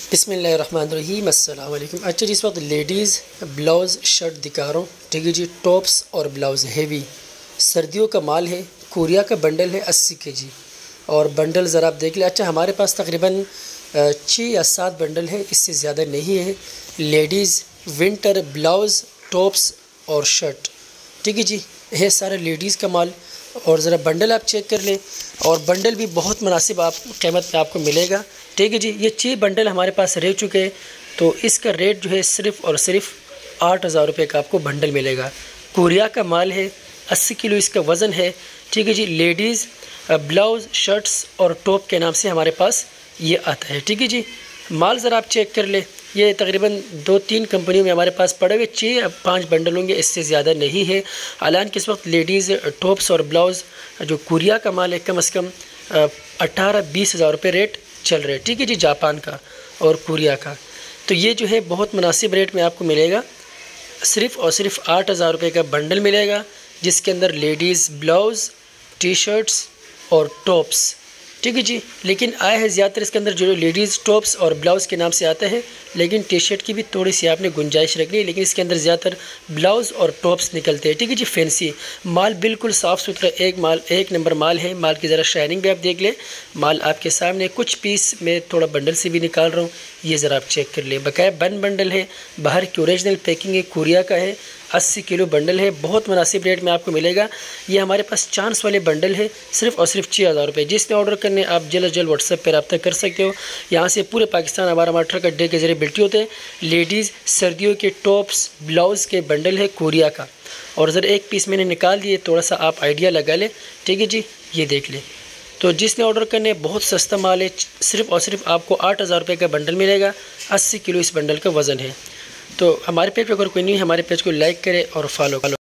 बिस्मिल्लाहिर्रहमानिर्रहीम अस्सलाम वालेकुम। अच्छा जी, इस वक्त लेडीज़ ब्लाउज़ शर्ट दिखा रहा हूँ, ठीक है जी। टॉप्स और ब्लाउज़ हेवी सर्दियों का माल है। कोरिया का बंडल है 80 kg और बंडल ज़रा आप देख लें। अच्छा, हमारे पास तकरीबन 6 या 7 बंडल है, इससे ज़्यादा नहीं है। लेडीज़ विंटर ब्लाउज़ टॉप्स और शर्ट, ठीक है जी, है सारा लेडीज़ का माल। और ज़रा बंडल आप चेक कर लें, और बंडल भी बहुत मुनासिब आप कीमत में आपको मिलेगा, ठीक है जी। ये 6 बंडल हमारे पास रह चुके हैं, तो इसका रेट जो है सिर्फ़ और सिर्फ 8,000 रुपये का आपको बंडल मिलेगा। कोरिया का माल है, 80 किलो इसका वज़न है, ठीक है जी। लेडीज़ ब्लाउज़ शर्ट्स और टॉप के नाम से हमारे पास ये आता है, ठीक है जी। माल ज़रा आप चेक कर ले, ये तकरीबन 2-3 कंपनियों में हमारे पास पड़े हुए 6 या 5 बंडल होंगे, इससे ज़्यादा नहीं है। हालांकि इस वक्त लेडीज़ टॉप्स और ब्लाउज़ जो कोरिया का माल है, कम से कम 18-20 हज़ार रुपये रेट चल रहे हैं, ठीक है जी, जापान का और कोरिया का। तो ये जो है बहुत मुनासिब रेट में आपको मिलेगा। सिर्फ़ और सिर्फ 8,000 रुपये का बंडल मिलेगा, जिसके अंदर लेडीज़ ब्लाउज़, टी शर्ट्स और टॉप्स, ठीक है जी। लेकिन आया है ज़्यादातर इसके अंदर जो लेडीज़ टॉप्स और ब्लाउज़ के नाम से आता है, लेकिन टी शर्ट की भी थोड़ी सी आपने गुंजाइश रखनी है। लेकिन इसके अंदर ज़्यादातर ब्लाउज़ और टॉप्स निकलते हैं, ठीक है जी। फैंसी माल, बिल्कुल साफ़ सुथरा एक नंबर माल है। माल की ज़रा शाइनिंग भी आप देख लें। माल आपके सामने, कुछ पीस में थोड़ा बंडल से भी निकाल रहा हूँ, ये ज़रा आप चेक कर लें। बकाया बंडल है, बाहर की ओरिजिनल पैकिंग है, कोरिया का है, 80 किलो बंडल है, बहुत मुनासिब रेट में आपको मिलेगा। ये हमारे पास चांस वाले बंडल है, सिर्फ़ और सिर्फ 6,000 रुपये। जिसमें ऑर्डर करने आप जल्द जल्द व्हाट्सएप पर रब्ता कर सकते हो। यहाँ से पूरे पाकिस्तान हमारा ट्रक अड्डे के ज़रिए बिल्टी होते हैं। लेडीज़ सर्दियों के टॉप्स ब्लाउज़ के बंडल है कोरिया का, और ज़रा एक पीस मैंने निकाल दिए, थोड़ा सा आप आइडिया लगा लें, ठीक है जी। ये देख लें। तो जिसने ऑर्डर करने, बहुत सस्ता माल है, सिर्फ़ और सिर्फ आपको 8,000 रुपये का बंडल मिलेगा। 80 किलो इस बंडल का वज़न है। तो हमारे पेज पर अगर कोई नहीं है, हमारे पेज को लाइक करें और फॉलो करें।